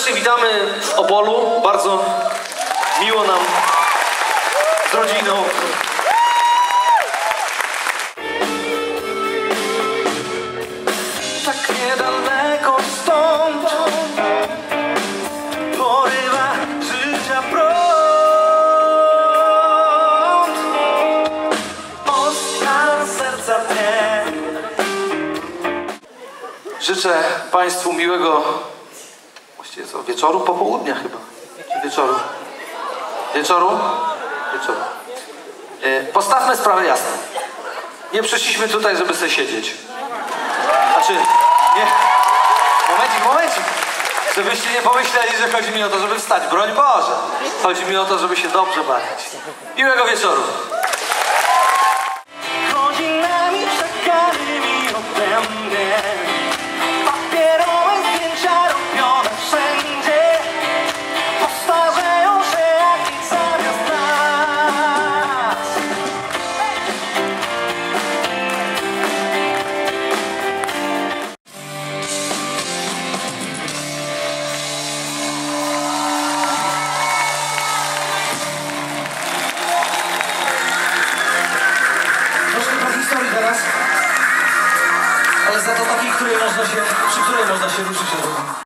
serdecznie witamy w Opolu. Bardzo miło nam z rodziną. Tak niedaleko stąd porywa życia prąd. Ostra serca dnie. Życzę Państwu miłego właściwie co, wieczoru, popołudnia chyba. Czy wieczoru? Wieczoru? Wieczoru. Postawmy sprawę jasno. Nie przyszliśmy tutaj, żeby sobie siedzieć. Znaczy, nie. Momencik. Żebyście nie pomyśleli, że chodzi mi o to, żeby wstać. Broń Boże. Chodzi mi o to, żeby się dobrze bawić. Miłego wieczoru. Godzinami czekanymi ode mnie. Papierowe zdjęcia robione wszędzie. Postarzeją się jak nic zamiast nas. Troszkę po historii teraz, ale za to takiej, przy której można się ruszyć.